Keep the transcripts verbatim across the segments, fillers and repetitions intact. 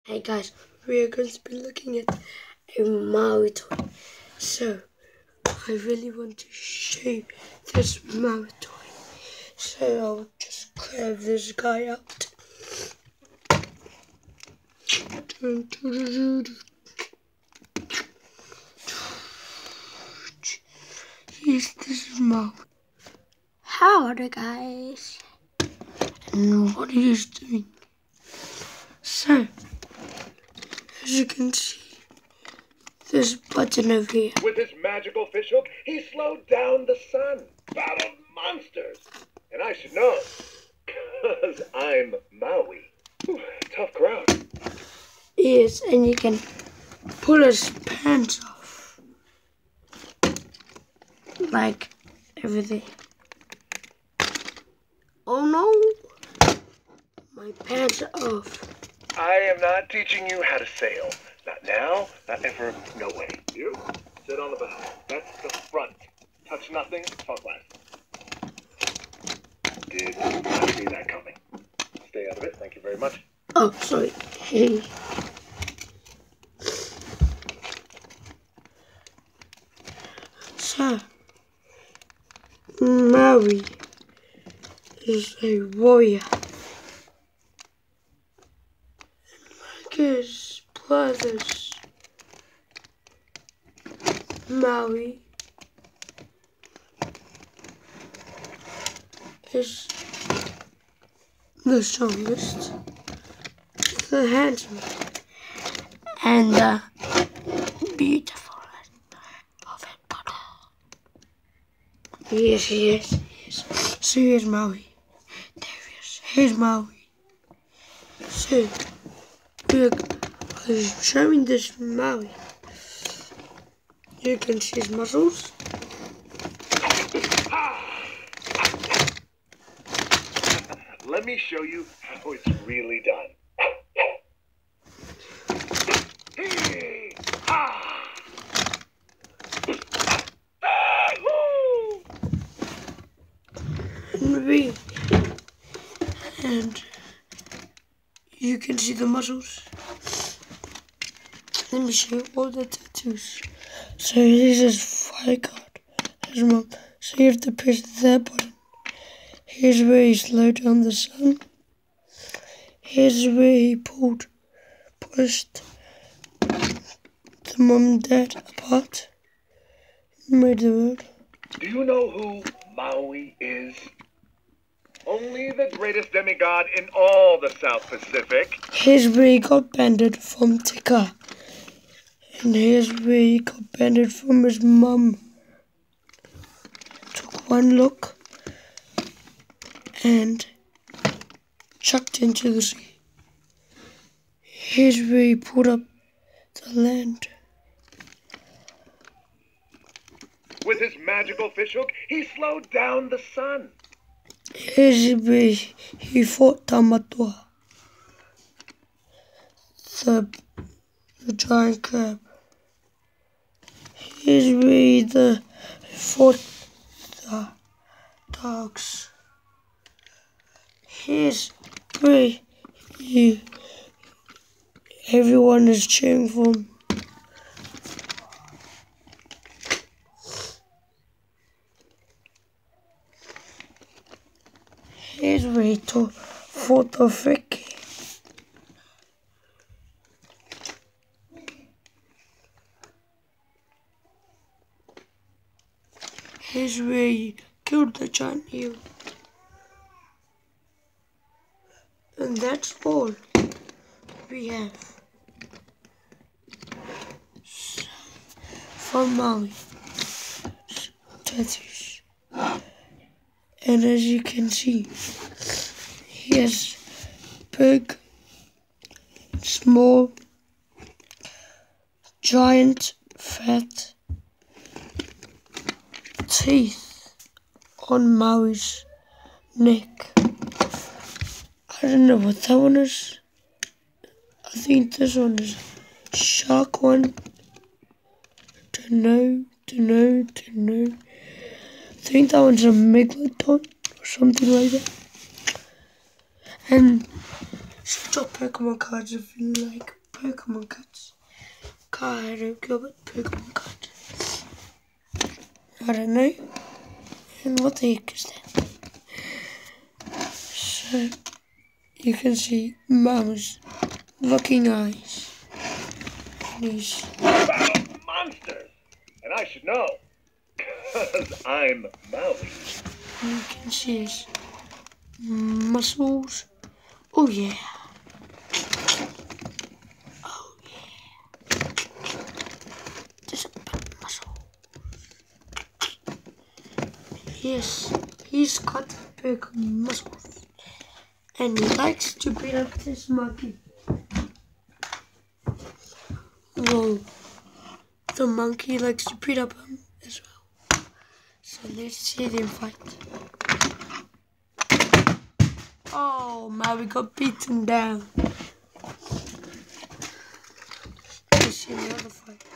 Hey guys, we are going to be looking at a Maui toy. So, I really want to show you this Maui toy. So I'll just grab this guy out. Here's this Maui. Howdy guys. And what he is doing. So, as you can see, this button over here. With his magical fishhook, he slowed down the sun, battled monsters. And I should know, because I'm Maui. Whew, tough crowd. Yes, and you can pull his pants off. Like everything. Oh no! My pants are off. I am not teaching you how to sail. Not now, not ever, no way. You, sit on the bow. That's the front. Touch nothing, talk less. Did not see that coming. Stay out of it, thank you very much. Oh, sorry. So, Maui is a warrior. Like his brothers, Maui is the strongest, the handsome, and the beautiful of it. Yes, yes, yes. So here's Maui. There he is. Here's Maui. So, we're showing this Maui. You can see his muscles. Let me show you how it's really done. Maybe. And you can see the muscles. Let me show you all the tattoos. So here's his fire card. His mom. So you have to push that button. Here's where he slowed down the sun. Here's where he pulled, pushed the mom and dad apart. Made the world. Do you know who Maui is? Only the greatest demigod in all the South Pacific. Here's where he got banned from Tika. And here's where he got banned from his mum. Took one look and chucked into the sea. Here's where he pulled up the land. With his magical fishhook, he slowed down the sun. Here's where he fought Tamatua, the, the giant crab. Here's where he the, fought the dogs. Here's where he, everyone is cheering for him. Here's where he to, fought the Friki. Here's where he killed the giant eel. And that's all we have from Maui tattoos. And as you can see, he has big, small, giant, fat teeth on Maui's neck. I don't know what that one is. I think this one is a shark one. Don't know, don't know, don't know. I think that one's a megalodon or something like that. And drop Pokemon cards if you like Pokemon cards. Card of Gilbert Pokemon card. I don't know. And what the heck is that? So you can see Mama's looking eyes. And he's Battle monsters! And I should know. Because I'm Maui. You can see his muscles. Oh yeah. Oh yeah. Just a big muscle. Yes, he's got big muscles. And he likes to beat up this monkey. Whoa. The monkey likes to beat up him as well. So let's see them fight. Oh, Maui got beaten down. Let's see the other fight.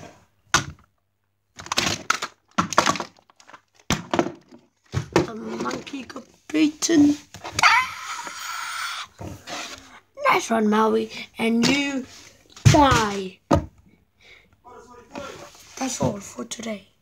The monkey got beaten. Ah! Nice one, Maui. And you die. That's all for today.